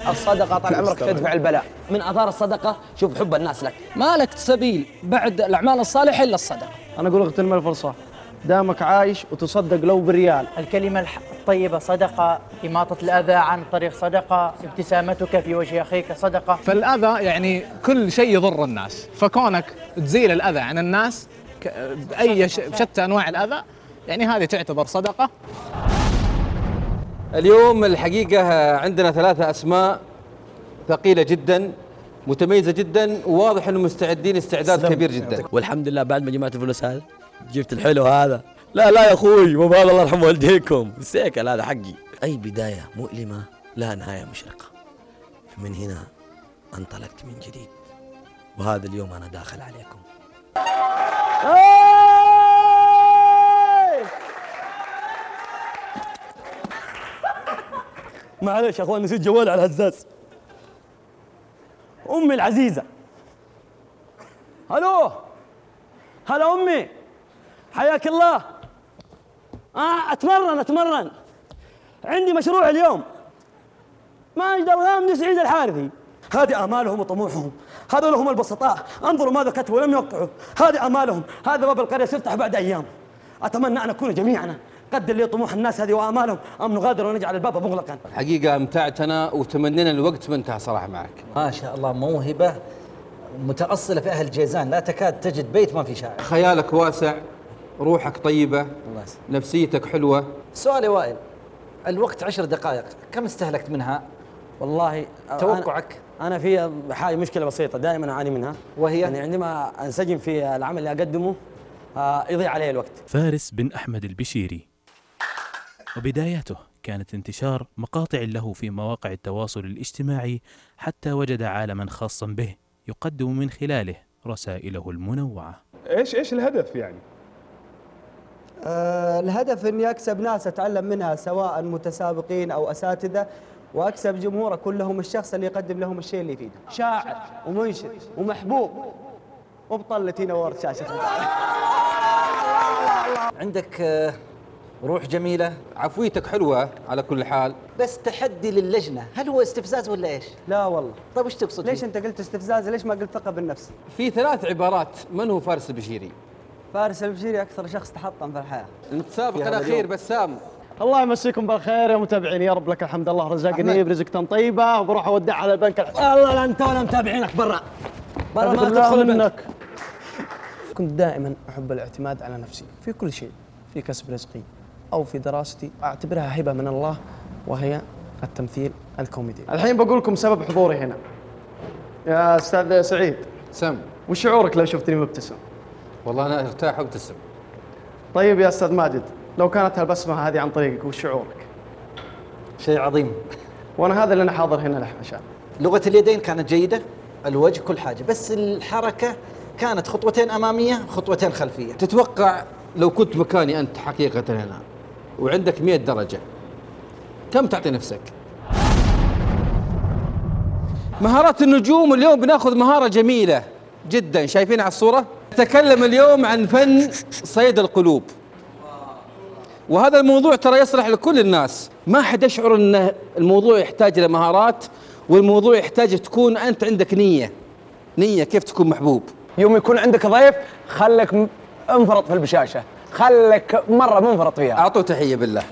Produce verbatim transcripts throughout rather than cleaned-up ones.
الصدقة طال عمرك تدفع البلاء. من آثار الصدقة شوف حب الناس لك. ما لك سبيل بعد الأعمال الصالحة إلا الصدقة. أنا أقول اغتنم الفرصة، دامك عايش وتصدق لو بريال. الكلمة الطيبة صدقة، إماطة الأذى عن طريق صدقة، ابتسامتك في وجه أخيك صدقة. فالأذى يعني كل شيء يضر الناس، فكونك تزيل الأذى عن الناس بأي شتى أنواع الأذى يعني هذه تعتبر صدقة. اليوم الحقيقة عندنا ثلاثة أسماء ثقيلة جدا، متميزة جدا، وواضح أنهم مستعدين استعداد كبير جدا. والحمد لله بعد ما جمعت الفلوس هذا جبت الحلو هذا. لا لا يا أخوي، مو بهذا، الله يرحم والديكم، السيكل هذا حقي. أي بداية مؤلمة لها نهاية مشرقة، فمن هنا انطلقت من جديد، وهذا اليوم أنا داخل عليكم. معلش يا اخوان نسيت جوالي على الهزاز. امي العزيزه. الو هلا امي، حياك الله. اه اتمرن اتمرن عندي مشروع اليوم. ماجد الغامدي سعيد الحارثي، هذه امالهم وطموحهم، هذول هم البسطاء، انظروا ماذا كتبوا ولم يوقعوا، هذه امالهم، هذا باب القريه سيفتح بعد ايام. اتمنى ان نكون جميعنا قد اللي طموح الناس هذه وامالهم ام نغادر ونجعل الباب مغلقا. حقيقة امتعتنا وتمنينا الوقت ما انتهى صراحة معك. ما شاء الله موهبة متأصلة في أهل جيزان، لا تكاد تجد بيت ما في شاعر. خيالك واسع، روحك طيبة، الله يسلمك. نفسيتك حلوة. سؤال يا وائل، الوقت عشر دقائق كم استهلكت منها؟ والله توقعك؟ أنا, أنا في حاجة مشكلة بسيطة دائما أعاني منها، وهي؟ يعني عندما أنسجم في العمل اللي أقدمه آه يضيع علي الوقت. فارس بن أحمد البشيري، وبدايته كانت انتشار مقاطع له في مواقع التواصل الاجتماعي حتى وجد عالما خاصا به يقدم من خلاله رسائله المنوعة. ايش ايش الهدف يعني؟ آه الهدف اني اكسب ناس اتعلم منها، سواء متسابقين او اساتذه، واكسب جمهور كلهم الشخص اللي يقدم لهم الشيء اللي يفيدهم. شاعر ومنشد ومحبوب وبطلتي نورت شاشه. عندك آه روح جميلة، عفويتك حلوة على كل حال. بس تحدي للجنة، هل هو استفزاز ولا ايش؟ لا والله. طيب وش تقصد؟ ليش انت قلت استفزاز؟ ليش ما قلت ثقة بالنفس؟ في ثلاث عبارات، من هو فارس البشيري؟ فارس البشيري أكثر شخص تحطم في الحياة. المتسابق الأخير بسام. الله يمسيكم بالخير يا متابعين، يا رب لك الحمد، الله رزقني برزقة طيبة وبروح أودع على البنك. والله لا أنت ولا متابعينك برا برا ما تدخل البنك. كنت دائما أحب الاعتماد على نفسي في كل شيء، في كسب رزقي أو في دراستي، أعتبرها هبة من الله، وهي التمثيل الكوميدي. الحين بقول لكم سبب حضوري هنا. يا أستاذ سعيد، سم، وش شعورك لو شفتني مبتسم؟ والله أنا ارتاح وابتسم. طيب يا أستاذ ماجد، لو كانت هالبسمة هذه عن طريقك وش شعورك؟ شيء عظيم. وأنا هذا اللي أنا حاضر هنا له عشان. لغة اليدين كانت جيدة، الوجه كل حاجة، بس الحركة كانت خطوتين أمامية خطوتين خلفية. تتوقع لو كنت مكاني أنت حقيقة هنا وعندك مئة درجة كم تعطي نفسك؟ مهارات النجوم. اليوم بناخذ مهارة جميلة جدا، شايفين على الصورة؟ نتكلم اليوم عن فن صيد القلوب، وهذا الموضوع ترى يصلح لكل الناس. ما حد يشعر أن الموضوع يحتاج إلى مهارات، والموضوع يحتاج تكون أنت عندك نية نية كيف تكون محبوب. يوم يكون عندك ضيف خلك انفرط في البشاشة، خلك مرة منفرط فيها. أعطوا تحية بالله.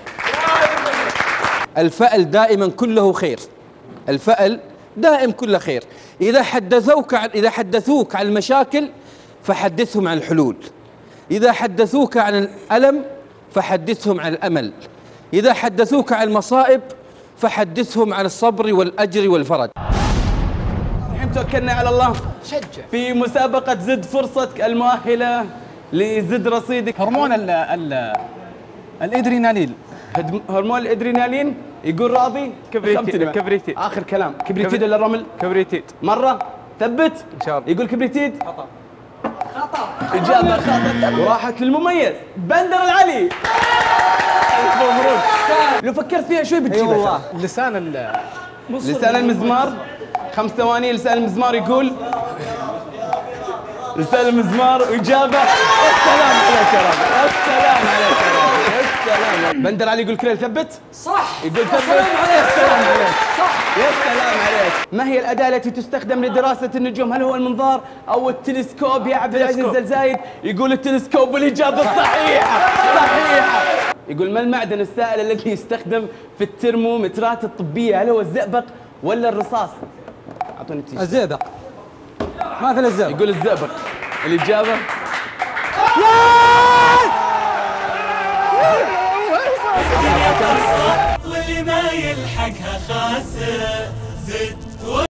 الفأل دائما كله خير، الفأل دائم كله خير. إذا حدثوك عن إذا حدثوك عن المشاكل فحدثهم عن الحلول، إذا حدثوك عن الألم فحدثهم عن الأمل، إذا حدثوك عن المصائب فحدثهم عن الصبر والأجر والفرج. الحين توكلنا على الله. شجع في مسابقة زد فرصتك المؤهلة لزد رصيدك. هرمون ال ال الادرينالين. هرمون الادرينالين يقول راضي. كبريتيد. كبريتيد. اخر كلام. كبريتيد ولا الرمل؟ كبريتيد. مرة ثبت ان شاء الله. يقول كبريتيد. خطأ. خطأ. إجابة خطأ. وراحت للمميز بندر العلي. مبروك. لو فكرت فيها شوي بتجيبها. والله لسان ال لسان المزمار. خمس ثواني. لسان المزمار يقول لسان المزمار وإجابة. السلام عليك يا رب. السلام عليك يا رب. السلام. بندر علي يقول كليل ثبت. صح. يقول ثبت. السلام عليك. السلام عليك. صح. يا سلام عليك. ما هي الأداة التي تستخدم لدراسة النجوم؟ هل هو المنظار أو التلسكوب يا عبد العزيز الزايد؟ يقول التلسكوب، والإجابة الصحيحة صحيحة. يقول ما المعدن السائل الذي يستخدم في الترمومترات الطبية؟ هل هو الزئبق ولا الرصاص؟ أعطوني التيشيرت. الزئبق. ما في الزئبق. يقول الزئبق. الإجابة واللي ما يلحقها خاسر زد